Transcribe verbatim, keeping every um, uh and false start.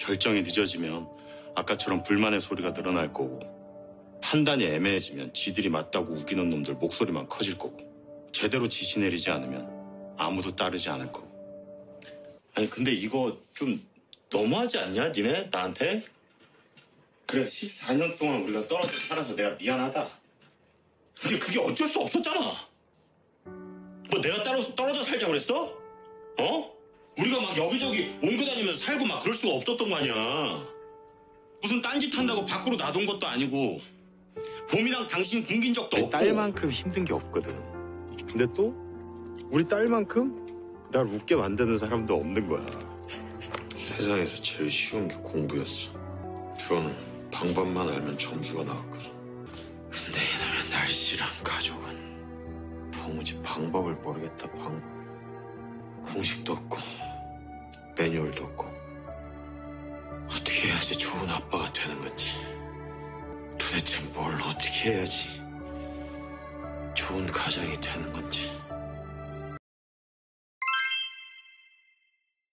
결정이 늦어지면 아까처럼 불만의 소리가 늘어날 거고, 판단이 애매해지면 지들이 맞다고 우기는 놈들 목소리만 커질 거고, 제대로 지시 내리지 않으면 아무도 따르지 않을 거고. 아니 근데 이거 좀 너무하지 않냐 니네 나한테? 그래 십사 년 동안 우리가 떨어져 살아서 내가 미안하다. 근데 그게 어쩔 수 없었잖아. 뭐 내가 따로 떨어져 살자 그랬어? 어? 우리가 막 여기저기 옮겨 다니면서 살고 막 그럴 수가 없었던 거 아니야. 무슨 딴짓 한다고 밖으로 놔둔 것도 아니고, 봄이랑 당신 굶긴 적도 없고. 딸만큼 힘든 게 없거든. 근데 또 우리 딸만큼 날 웃게 만드는 사람도 없는 거야. 세상에서 제일 쉬운 게 공부였어. 그거는 방법만 알면 점수가 나왔거든. 근데 이놈의 날씨랑 가족은 도무지 방법을 모르겠다. 방 공식도 없고 매뉴얼도 없고. 어떻게 해야지 좋은 아빠가 되는 건지, 도대체 뭘 어떻게 해야지 좋은 가장이 되는 건지.